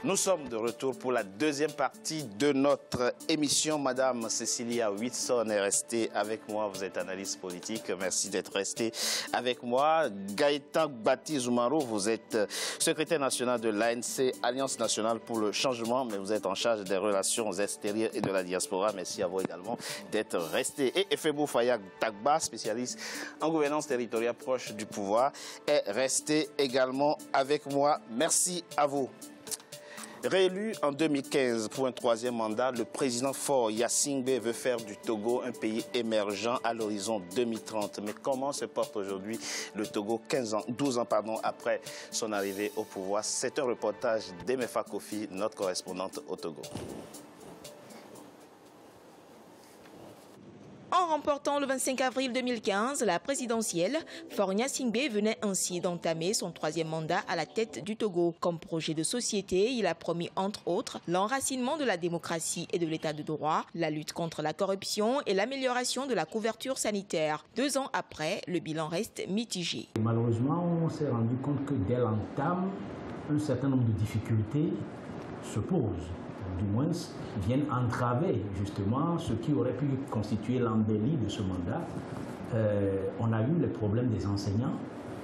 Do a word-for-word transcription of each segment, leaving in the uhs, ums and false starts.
Nous sommes de retour pour la deuxième partie de notre émission. Madame Cecilia Whitson est restée avec moi. Vous êtes analyste politique. Merci d'être restée avec moi. Gaëtan Bati Zoumaro, vous êtes secrétaire national de l'A N C, Alliance nationale pour le changement, mais vous êtes en charge des relations extérieures et de la diaspora. Merci à vous également d'être resté. Et Efebou Fayak Tagba, spécialiste en gouvernance territoriale proche du pouvoir, est resté également avec moi. Merci à vous. Réélu en deux mille quinze pour un troisième mandat, le président Faure Gnassingbé veut faire du Togo un pays émergent à l'horizon deux mille trente. Mais comment se porte aujourd'hui le Togo quinze ans, douze ans pardon, après son arrivée au pouvoir? C'est un reportage d'Emefa Kofi, notre correspondante au Togo. En remportant le vingt-cinq avril deux mille quinze la présidentielle, Faure Gnassingbé venait ainsi d'entamer son troisième mandat à la tête du Togo. Comme projet de société, il a promis entre autres l'enracinement de la démocratie et de l'état de droit, la lutte contre la corruption et l'amélioration de la couverture sanitaire. Deux ans après, le bilan reste mitigé. Malheureusement, on s'est rendu compte que dès l'entame, un certain nombre de difficultés se posent. Du moins, viennent entraver justement ce qui aurait pu constituer l'embellie de ce mandat. Euh, on a eu les problèmes des enseignants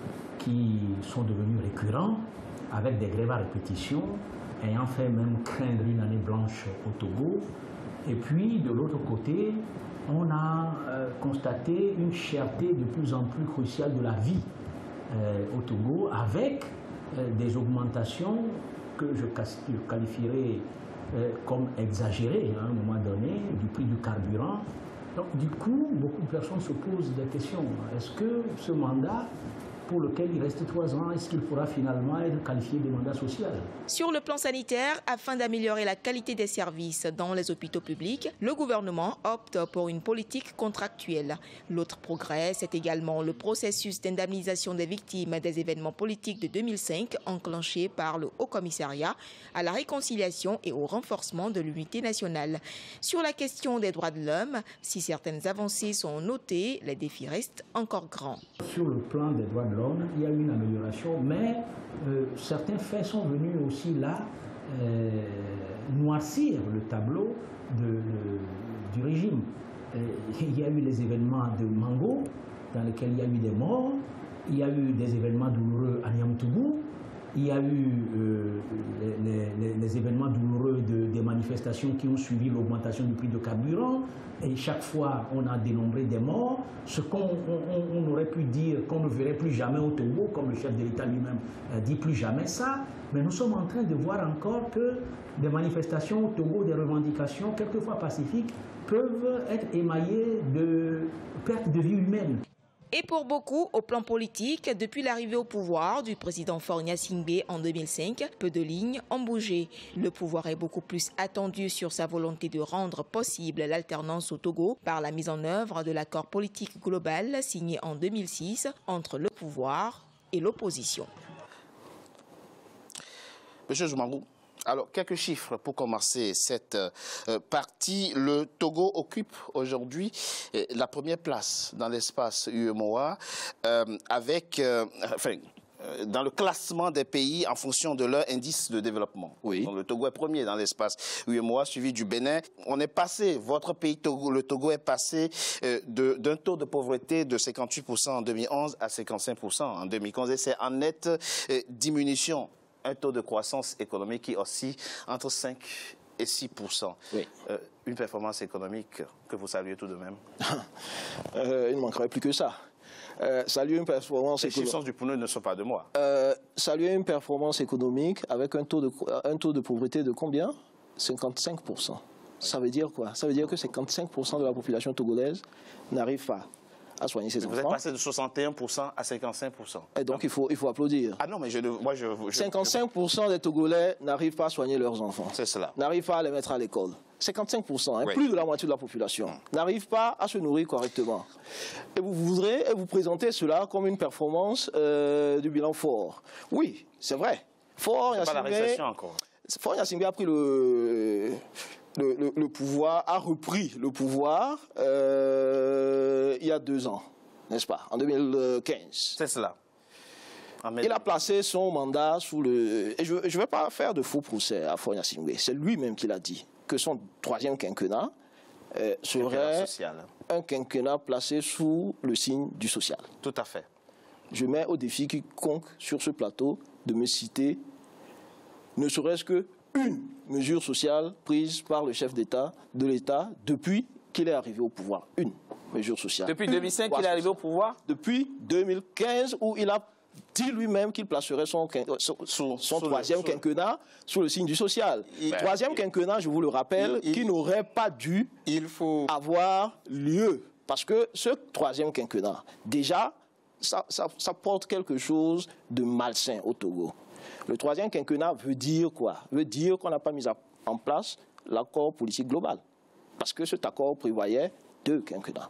qui sont devenus récurrents, avec des grèves à répétition, ayant fait même craindre une année blanche au Togo. Et puis, de l'autre côté, on a euh, constaté une cherté de plus en plus cruciale de la vie euh, au Togo, avec euh, des augmentations que je qualifierais comme exagéré à un moment donné, du prix du carburant. Donc du coup, beaucoup de personnes se posent des questions. Est-ce que ce mandat, pour lequel il reste trois ans, est-ce qu'il pourra finalement être qualifié de mandat social? Sur le plan sanitaire, afin d'améliorer la qualité des services dans les hôpitaux publics, le gouvernement opte pour une politique contractuelle. L'autre progrès, c'est également le processus d'indemnisation des victimes des événements politiques de deux mille cinq enclenché par le Haut-Commissariat à la réconciliation et au renforcement de l'unité nationale. Sur la question des droits de l'homme, si certaines avancées sont notées, les défis restent encore grands. Sur le plan des droits de l'homme, il y a eu une amélioration, mais euh, certains faits sont venus aussi là euh, noircir le tableau de, de, du régime. Euh, il y a eu les événements de Mango, dans lesquels il y a eu des morts, il y a eu des événements douloureux à Niamtougou, il y a eu euh, les, les, les événements douloureux de, des manifestations qui ont suivi l'augmentation du prix de carburant. Et chaque fois, on a dénombré des morts. Ce qu'on on, on aurait pu dire qu'on ne verrait plus jamais au Togo, comme le chef de l'État lui-même dit plus jamais ça. Mais nous sommes en train de voir encore que des manifestations au Togo, des revendications, quelquefois pacifiques, peuvent être émaillées de pertes de vie humaine. Et pour beaucoup, au plan politique, depuis l'arrivée au pouvoir du président Faure Gnassingbé en deux mille cinq, peu de lignes ont bougé. Le pouvoir est beaucoup plus attendu sur sa volonté de rendre possible l'alternance au Togo par la mise en œuvre de l'accord politique global signé en deux mille six entre le pouvoir et l'opposition. Monsieur Zoumaro, alors, quelques chiffres pour commencer cette euh, partie. Le Togo occupe aujourd'hui euh, la première place dans l'espace U E M O A euh, avec, euh, enfin, euh, dans le classement des pays en fonction de leur indice de développement. Oui. Donc, le Togo est premier dans l'espace U E M O A, suivi du Bénin. On est passé, votre pays, Togo, le Togo est passé euh, d'un taux de pauvreté de cinquante-huit pour cent en deux mille onze à cinquante-cinq pour cent en deux mille quinze et c'est en nette euh, diminution. Un taux de croissance économique qui oscille entre cinq et six pour cent. Oui. Euh, une performance économique que vous saluez tout de même. euh, il ne manquerait plus que ça. Euh, saluer une performance Les chiffres du pneu ne sont pas de moi. Euh, saluer une performance économique avec un taux de, un taux de pauvreté de combien? cinquante-cinq pour cent. Oui. Ça veut dire quoi? Ça veut dire que cinquante-cinq pour cent de la population togolaise n'arrive pas à soigner ses vous enfants. Vous êtes passé de soixante et un pour cent à cinquante-cinq pour cent. Et donc il faut, il faut applaudir. Ah non, mais je, moi je... je cinquante-cinq pour cent des Togolais n'arrivent pas à soigner leurs enfants. C'est cela. N'arrivent pas à les mettre à l'école. cinquante-cinq pour cent, hein, oui. Plus de la moitié de la population, hum. n'arrive pas à se nourrir correctement. Et vous voudrez et vous présentez cela comme une performance euh, du bilan Faure. Oui, c'est vrai. Faure c'est pas la récession encore. Faure Gnassingbé a pris le... Le, le, le pouvoir, a repris le pouvoir euh, il y a deux ans, n'est-ce pas, en deux mille quinze. C'est cela. Il a placé son mandat sous le... Et je ne vais pas faire de faux procès à Faure Gnassingbé. C'est lui-même qui l'a dit, que son troisième quinquennat euh, serait social, hein. un quinquennat placé sous le signe du social. Tout à fait. Je mets au défi quiconque sur ce plateau de me citer ne serait-ce qu'une mesure sociale prise par le chef d'État de l'État depuis qu'il est arrivé au pouvoir. Une mesure sociale. Depuis deux mille cinq qu'il est arrivé au pouvoir? Depuis deux mille quinze, où il a dit lui-même qu'il placerait son, son, son, son troisième le, quinquennat sous le signe du social. Il, troisième ben, quinquennat, je vous le rappelle, il, qui n'aurait pas dû il faut... avoir lieu. Parce que ce troisième quinquennat, déjà, ça, ça, ça porte quelque chose de malsain au Togo. Le troisième quinquennat veut dire quoi? Veut dire qu'on n'a pas mis en place l'accord politique global. Parce que cet accord prévoyait deux quinquennats.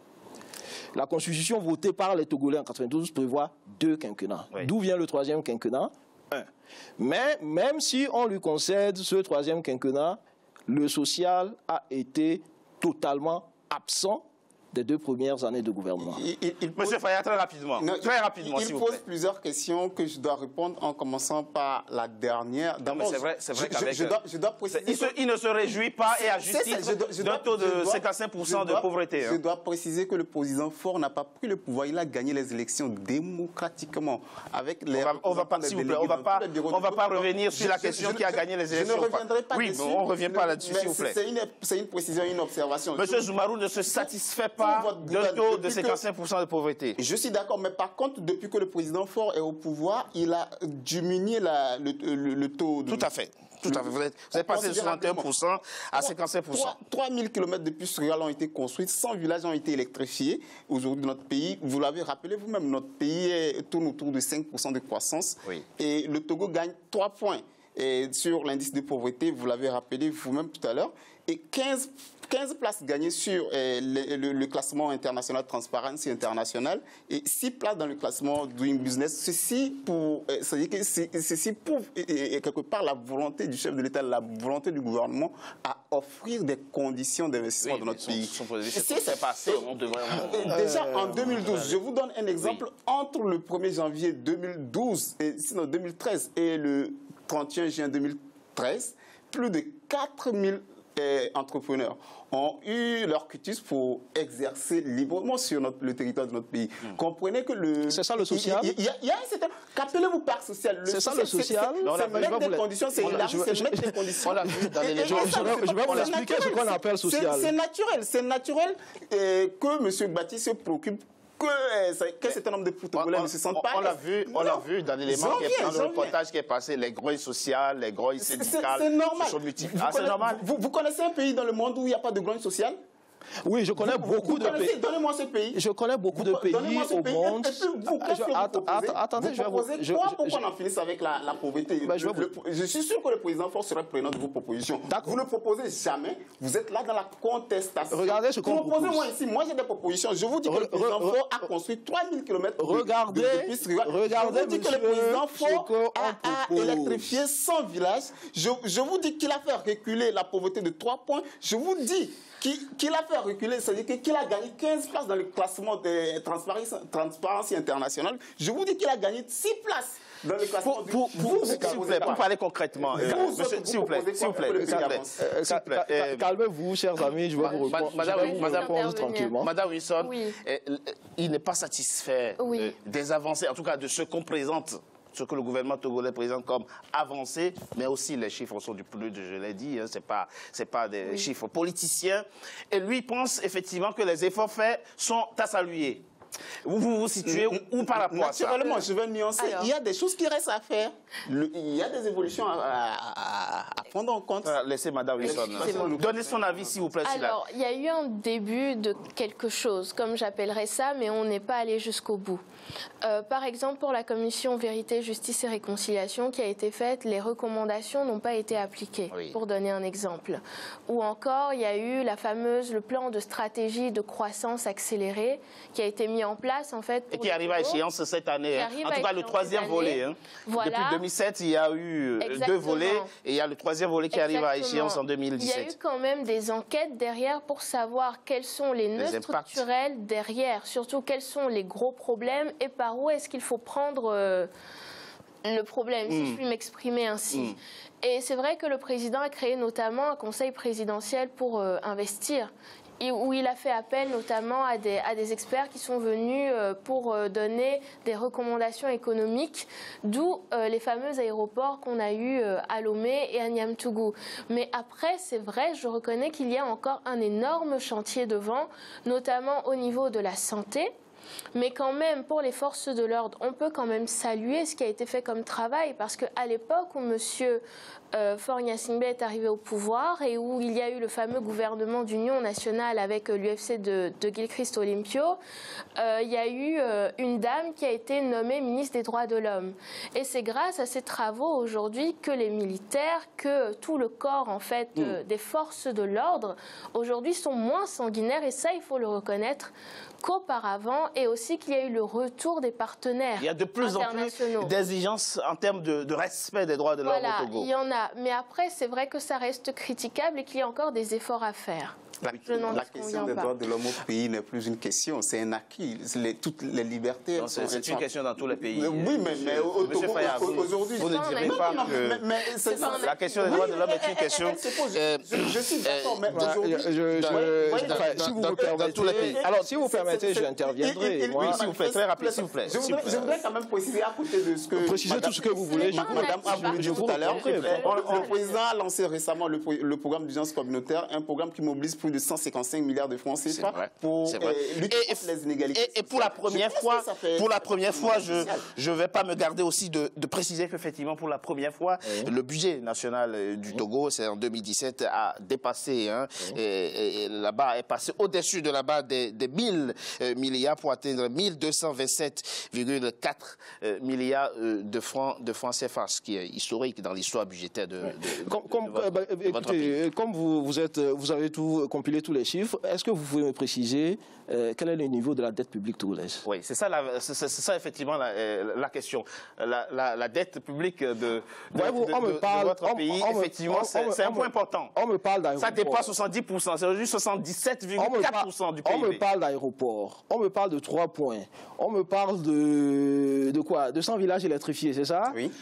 La constitution votée par les Togolais en quatre-vingt-douze prévoit deux quinquennats. Oui. D'où vient le troisième quinquennat? Un. Mais même si on lui concède ce troisième quinquennat, le social a été totalement absent des deux premières années de gouvernement. Il, il, il pose... Monsieur Faya, très rapidement. Non, très rapidement, il, il pose plusieurs questions que je dois répondre en commençant par la dernière. Non, mais c'est vrai, c'est vrai qu'avec... Je, je, dois, je dois préciser... Il, se, il ne se réjouit pas et à justice d'un taux de cinquante-cinq pour cent de pauvreté. Je hein. dois préciser que le président Faure n'a pas pris le pouvoir. Il a gagné les élections démocratiquement. Avec les on va pas, s'il vous plaît, on va pas, on va pas revenir sur la question qui a gagné les élections. Je ne reviendrai pas oui, dessus. Oui, on ne revient pas là-dessus, s'il vous plaît. C'est une précision, une observation. Monsieur Zoumarou ne se satisfait pas d'un taux de cinquante-cinq pour cent de pauvreté. Je suis d'accord, mais par contre, depuis que le président Faure est au pouvoir, il a diminué la, le, le, le taux de... Tout à fait. Tout à fait. Vous êtes, vous êtes passé de soixante et un pour cent à cinquante-cinq pour cent. trois mille kilomètres de puces rurales ont été construites, cent villages ont été électrifiés. Aujourd'hui, notre pays, vous l'avez rappelé vous-même, notre pays est, tourne autour de cinq pour cent de croissance. Oui. Et le Togo gagne trois points. Et sur l'indice de pauvreté, vous l'avez rappelé vous-même tout à l'heure. Et quinze, quinze places gagnées sur euh, le, le, le classement international Transparency International et six places dans le classement Doing Business. Ceci pour, euh, c'est-à-dire que ceci prouve et, et quelque part la volonté du chef de l'État, la volonté du gouvernement à offrir des conditions d'investissement oui, dans notre son, pays. Son c'est passé, on devrait... Déjà en deux mille douze, je vous donne un exemple. Oui. Entre le premier janvier deux mille douze, et, sinon deux mille treize et le trente et un juin deux mille treize, plus de quatre mille Et entrepreneurs ont eu leur quitus pour exercer librement sur notre, le territoire de notre pays. Mmh. Comprenez que le... C'est ça le social. Il y, y, y a un certain... Qu'appelez-vous par social? C'est ça le social. C'est mettre des conditions, c'est élargir, c'est mettre des conditions. On l'a vu dans les légendes. Je vais vous expliquer ce qu'on appelle social. C'est naturel, c'est naturel euh, que M. Baptiste se préoccupe qu'un certain nombre de Togolais ne se sentent pas. On l'a vu, on l'a vu dans l'élément qui est dans le reportage qui est passé, les grouilles sociales, les grouilles syndicales. C'est normal. Ah, c'est normal. Vous, vous connaissez un pays dans le monde où il n'y a pas de grouille sociale? Oui, je connais vous, beaucoup vous de pays. Donnez-moi ce pays. Je connais beaucoup de pays au pays. monde. Et puis, vous, je, vous att att attendez, vous je vais vous proposer je, quoi je, pour je, qu'on en finisse avec la, la pauvreté? Ben, je, le, le, je suis sûr que le président Faure serait prenant de vos propositions. Vous ne proposez jamais. Vous êtes là dans la contestation. Regardez ce qu'on propose. Proposez-moi ici. Moi, j'ai des propositions. Je vous dis que re, le président re, Faure a construit trois mille kilomètres regardez, de, de, de pistes rurales. Regardez, je vous dis que le président Faure a, a électrifié cent villages. Je, je vous dis qu'il a fait reculer la pauvreté de trois points. Je vous dis qu'il a fait reculer, c'est-à-dire qu'il a gagné quinze places dans le classement de Transparency International. Je vous dis qu'il a gagné six places dans le classement. Pour, pour, pour, vous, s'il vous plaît, pour parler concrètement, s'il vous plaît, s'il vous plaît, calmez-vous, chers amis, je vais vous répondre. Madame, tranquillement. Madame Wilson, oui. il n'est pas satisfait oui. des avancées, en tout cas de ce qu'on présente. Ce que le gouvernement togolais présente comme avancé, mais aussi les chiffres sont du plus, je l'ai dit, hein, ce n'est pas, pas des oui. chiffres politiciens. Et lui pense effectivement que les efforts faits sont à saluer. Vous vous, vous situez où, où par rapport à ça? Naturellement, je vais nuancer. Alors. Il y a des choses qui restent à faire. Le, il y a des évolutions à, à, à prendre en compte. Alors, laissez Madame Wilson. Donnez son avis, s'il vous plaît. Alors, il y a eu un début de quelque chose, comme j'appellerais ça, mais on n'est pas allé jusqu'au bout. Euh, par exemple, pour la commission Vérité, Justice et Réconciliation qui a été faite, les recommandations n'ont pas été appliquées, oui. pour donner un exemple. Ou encore, il y a eu la fameuse, le plan de stratégie de croissance accélérée qui a été mis en place, en fait. Et qui arrive à échéance cette année. Hein. En tout cas, le troisième volet. Hein. Voilà. Depuis deux mille sept, il y a eu Exactement. deux volets et il y a le troisième volet qui Exactement. arrive à échéance en deux mille dix-sept. Il y a eu quand même des enquêtes derrière pour savoir quels sont les nœuds structurels derrière, surtout quels sont les gros problèmes et par où est-ce qu'il faut prendre... Euh, le problème, mmh. si je puis m'exprimer ainsi. Mmh. Et c'est vrai que le président a créé notamment un conseil présidentiel pour euh, investir, où il a fait appel notamment à des, à des experts qui sont venus pour donner des recommandations économiques, d'où les fameux aéroports qu'on a eus à Lomé et à Niamtougou. Mais après, c'est vrai, je reconnais qu'il y a encore un énorme chantier devant, notamment au niveau de la santé. Mais quand même, pour les forces de l'ordre, on peut quand même saluer ce qui a été fait comme travail, parce qu'à l'époque où M. Euh, Faure Gnassingbé est arrivé au pouvoir et où il y a eu le fameux gouvernement d'union nationale avec euh, l'U F C de, de Gilchrist Olympio, euh, il y a eu euh, une dame qui a été nommée ministre des Droits de l'Homme. Et c'est grâce à ces travaux aujourd'hui que les militaires, que tout le corps en fait euh, des forces de l'ordre aujourd'hui sont moins sanguinaires, et ça il faut le reconnaître, qu'auparavant, et aussi qu'il y a eu le retour des partenaires internationaux. Il y a de plus en plus d'exigences en termes de, de respect des droits de l'homme voilà, au Togo. Il y en a. Mais après, c'est vrai que ça reste critiquable et qu'il y a encore des efforts à faire. La, la question des droits de l'homme au pays n'est plus une question, c'est un acquis. Les, toutes les libertés... C'est une question dans tous les pays. Oui, mais, mais au Togo, aujourd'hui... Vous ne direz pas que la question des droits de l'homme est une question... Je suis d'accord, mais aujourd'hui... Si vous me permettez, alors si vous permettez, j'interviendrai. Oui, s'il vous plaît, très rapide, s'il vous plaît. Je voudrais quand même préciser à côté de ce que... Préciser tout ce que vous voulez. Madame a voulu dire tout à l'heure. Le président a lancé récemment le programme d'urgence communautaire, un programme qui mobilise plus de cent cinquante-cinq milliards de francs C F A pour euh, lutter contre les inégalités. Et, et pour la première fois, pour la première fois, je je vais pas me garder aussi de, de préciser qu'effectivement pour la première fois, oui. le budget national du Togo, c'est en deux mille dix-sept, a dépassé, hein, oui. et, et la barre est passée au-dessus de la barre des, des mille euh, milliards pour atteindre mille deux cent vingt-sept virgule quatre euh, milliards euh, de francs de francs C F A, ce qui est historique dans l'histoire budgétaire de, de, de, comme, comme, de, votre, bah, de écoutez, votre pays. Comme vous vous êtes, vous avez tout compilé tous les chiffres, est-ce que vous pouvez me préciser euh, quel est le niveau de la dette publique togolaise? Oui, c'est ça, c'est ça effectivement la, la question. La, la, la dette publique de, de, ouais, vous, de, on me parle, de votre on, pays, on, effectivement, c'est un point important. On me parle d'aéroport. Ça dépasse soixante-dix pour cent, c'est aujourd'hui soixante-dix-sept virgule quatre pour cent du P I B. On me parle d'aéroport, on me parle de trois points, on me parle de, de quoi? De cent villages électrifiés, c'est ça? Oui.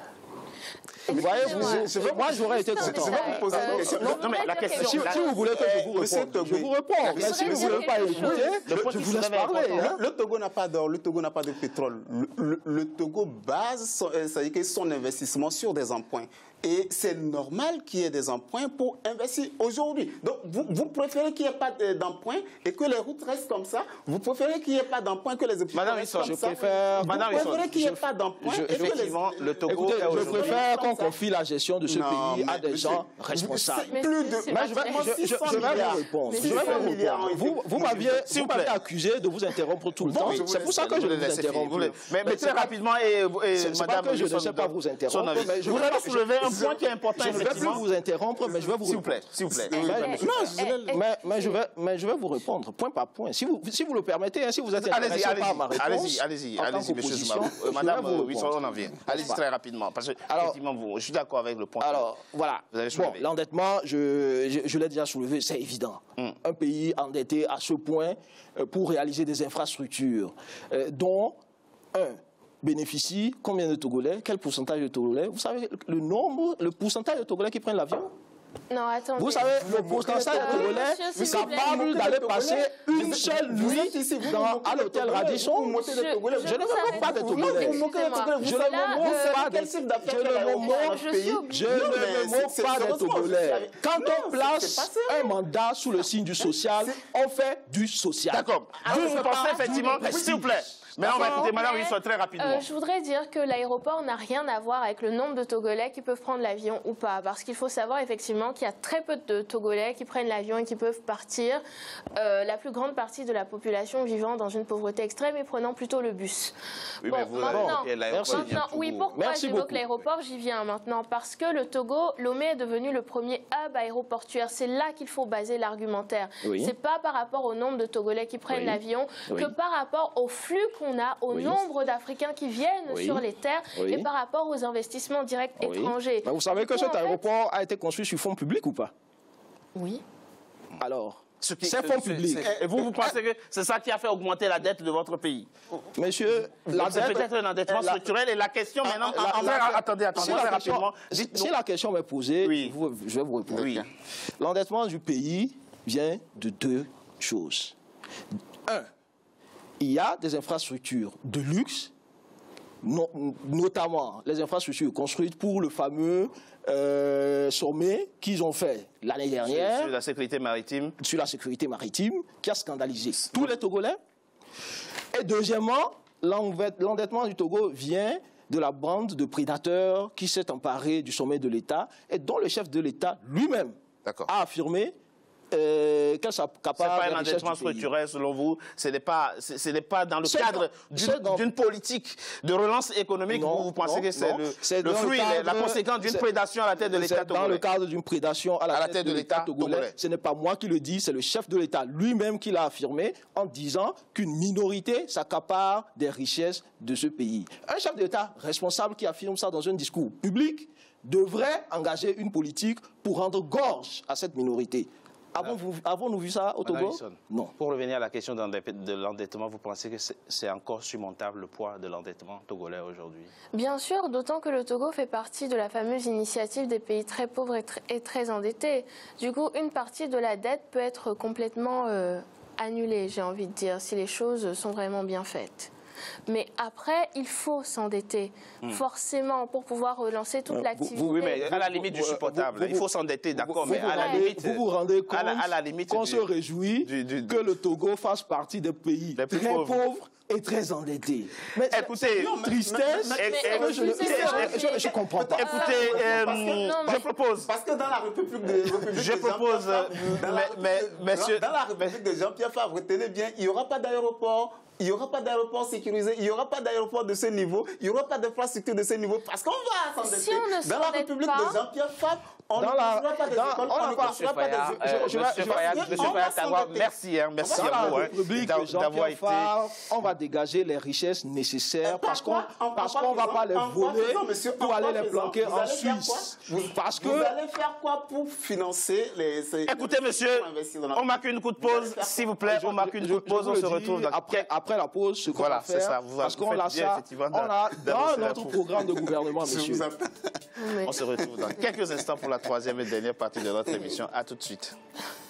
Vous voyez, vous, moi j'aurais été content. Je vais vous poser une question. Non, non, mais la question. Si, si vous voulez que je vous réponde, je vous réponds. Mais si vous ne voulez pas écouter, je vous laisse parler. Hein. Le Togo n'a pas d'or, le Togo n'a pas de pétrole. Le, le, le Togo base son, son investissement sur des emprunts. Et c'est normal qu'il y ait des emprunts pour investir aujourd'hui. Donc, vous, vous préférez qu'il n'y ait pas d'emprunts et que les routes restent comme ça? Vous préférez qu'il n'y ait pas d'emprunts que les hôpitaux restent comme je ça? Préfère... Vous Madame préférez qu'il n'y ait pas d'emprunts et que les... le Togo... Écoutez, je préfère qu'on confie la gestion de ce non, pays à des gens responsables. Plus de... Mais je vais, je, je, je vais vous répondre. Je vais vous répondre. Vous, vous m'aviez accusé de vous interrompre tout le temps. C'est pour ça que je vous interromps. Mais très rapidement, et madame... Je ne sais pas vous interrompre. Je voudrais soulever un point qui est important. Je ne vais plus vous interrompre, mais je vais vous S'il vous plaît, s'il vous plaît. Mais, mais, je vais, mais je vais vous répondre, point par point. Si vous, si vous le permettez, hein, si vous êtes intéressé par ma réponse... Allez-y, allez-y, allez-y, monsieur Soumarou. Madame Wilson, on en vient. Allez-y très rapidement, parce que, alors, effectivement, vous, je suis d'accord avec le point. Alors, voilà. Bon, l'endettement, je, je, je l'ai déjà soulevé, c'est évident. Mm. Un pays endetté à ce point pour réaliser des infrastructures, euh, dont, un, bénéficient combien de Togolais? Quel pourcentage de Togolais? Vous savez le nombre, le pourcentage de Togolais qui prennent l'avion? Non, attendez. Vous savez, le pourcentage de Togolais capable d'aller passer une seule nuit dans, à l'hôtel Radisson. Je, je, je ne me moque pas des Togolais. Je ne me moque pas des Je ne me moque pas des Togolais. Quand on place un mandat sous le signe du social, on fait du social. D'accord. Vous pensez effectivement, s'il vous plaît. Mais on va écouter Madame Wilson très rapidement. Euh, je voudrais dire que l'aéroport n'a rien à voir avec le nombre de Togolais qui peuvent prendre l'avion ou pas. Parce qu'il faut savoir effectivement qu'il y a très peu de Togolais qui prennent l'avion et qui peuvent partir. Euh, la plus grande partie de la population vivant dans une pauvreté extrême et prenant plutôt le bus. Oui, bon, mais vous maintenant, avez l'aéroport. Oui, pourquoi j'évoque l'aéroport? J'y viens maintenant. Parce que le Togo, Lomé est devenu le premier hub aéroportuaire. C'est là qu'il faut baser l'argumentaire. Oui. C'est pas par rapport au nombre de Togolais qui prennent oui. l'avion oui. que par rapport au flux qu'on on a au oui. nombre d'Africains qui viennent oui. sur les terres oui. et par rapport aux investissements directs oui. étrangers. Mais vous savez que cet aéroport fait... a été construit sur fonds publics ou pas? Oui. Alors, Ces fonds publics. Et vous, vous pensez que c'est ça qui a fait augmenter la dette de votre pays? Monsieur, la c'est peut-être un endettement la, structurel. Et la question la, maintenant... La, la, la, attendez, attendez, si la rapidement. Question, si la question m'est posée, oui. vous, je vais vous répondre. Oui. L'endettement du pays vient de deux choses. Un, il y a des infrastructures de luxe, no, notamment les infrastructures construites pour le fameux euh, sommet qu'ils ont fait l'année dernière. Sur, sur la sécurité maritime. Sur la sécurité maritime, qui a scandalisé tous les Togolais. Et deuxièmement, l'endettement du Togo vient de la bande de prédateurs qui s'est emparée du sommet de l'État et dont le chef de l'État lui-même a affirmé Euh, qu'elle s'accapare. C'est pas un endettement structurel selon vous. Ce n'est pas, ce n'est pas dans le cadre d'une politique de relance économique. Non, vous, vous pensez non, que c'est le, le fruit, le cadre, la conséquence d'une prédation à la tête de l'État togolais. Dans le cadre d'une prédation à la, à la tête, tête de l'État togolais. togolais. Ce n'est pas moi qui le dis, c'est le chef de l'État lui-même qui l'a affirmé en disant qu'une minorité s'accapare des richesses de ce pays. Un chef d'État responsable qui affirme ça dans un discours public devrait engager une politique pour rendre gorge à cette minorité. Avons-nous avons vu ça au Togo? Non. Pour revenir à la question de l'endettement, vous pensez que c'est encore surmontable le poids de l'endettement togolais aujourd'hui? Bien sûr, d'autant que le Togo fait partie de la fameuse initiative des pays très pauvres et, tr et très endettés. Du coup, une partie de la dette peut être complètement euh, annulée, j'ai envie de dire, si les choses sont vraiment bien faites. Mais après, il faut s'endetter, mmh. forcément, pour pouvoir relancer toute l'activité. Oui, mais à la limite du supportable. Vous, vous, il faut s'endetter, d'accord, mais à la limite... Vous vous rendez compte qu'on du, se réjouit du, du, du, que le Togo fasse partie des pays très pauvres. pauvres et très endettés. Mais écoutez, une tristesse, mais, mais, mais, je ne comprends pas. Écoutez, euh, parce que, je propose... Parce que dans la République de, République je de propose, Jean-Pierre Favre, mais, mais, monsieur... dans la République de Jean-Pierre Favre, retenez bien, il n'y aura pas d'aéroport. Il n'y aura pas d'aéroport sécurisé, il n'y aura pas d'aéroport de ce niveau, il n'y aura pas d'infrastructure de ce niveau, parce qu'on va s'endetter. Si on ne dans la République pas, de Jean-Pierre Favre, on dans ne la, construira pas des dans, écoles, on on ne construira pas des écoles. Monsieur Fayad, monsieur Fayad, merci, hein, merci dans à vous. la République de Jean-Pierre Favre, on va dégager les richesses nécessaires parce qu'on ne va pas les voler pour aller les planquer en Suisse. Parce que... Vous allez faire quoi pour financer les... Écoutez, monsieur, on marque une coup de pause, s'il vous plaît, on marque une coup de pause, on se retrouve dans... Après la pause, ce qu'on va faire, parce qu'on a ça, on a dans notre programme de gouvernement, monsieur. On se retrouve dans quelques instants pour la troisième et dernière partie de notre émission. À tout de suite.